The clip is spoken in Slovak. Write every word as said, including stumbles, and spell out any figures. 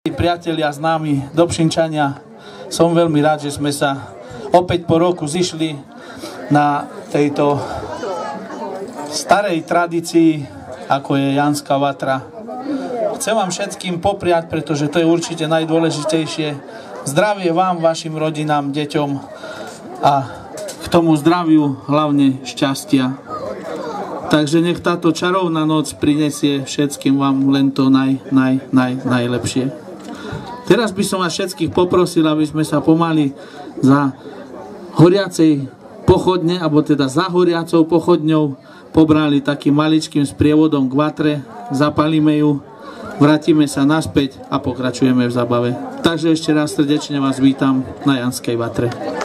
Priatelia, známi, Dobšinčania, som veľmi rád, že sme sa opäť po roku zišli na tejto starej tradícii, ako je Janská Vatra. Chcem vám všetkým popriať, pretože to je určite najdôležitejšie, zdravie vám, vašim rodinám, deťom a k tomu zdraviu hlavne šťastia. Takže nech táto čarovná noc prinesie všetkým vám len to naj, naj, naj, najlepšie. Teraz by som vás všetkých poprosil, aby sme sa pomaly za horiacej pochodne, alebo teda za horiacou pochodňou pobrali takým maličkým sprievodom k vatre, zapalíme ju, vrátime sa naspäť a pokračujeme v zabave. Takže ešte raz srdečne vás vítam na Janskej Vatre.